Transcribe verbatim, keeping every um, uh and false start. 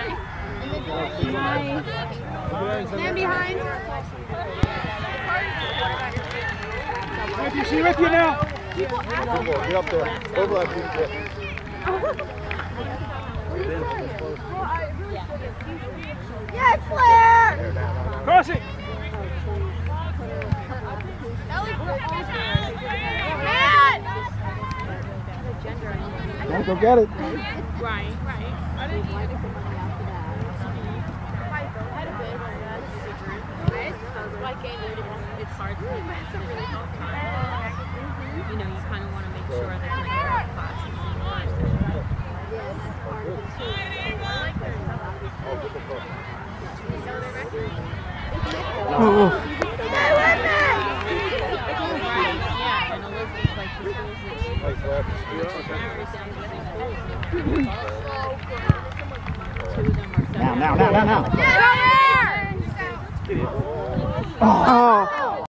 Stand behind. With you, she with you now. Get up there. Overlap you. Yes, Claire! Cross it. Gotta go get it. Right, right. It's hard to make that really help time. You know, you kind of want to make sure that like the class is Oh. Yeah, and Elizabeth like the schools that she two of them are Now, now, now, now, now. Come here! Oh.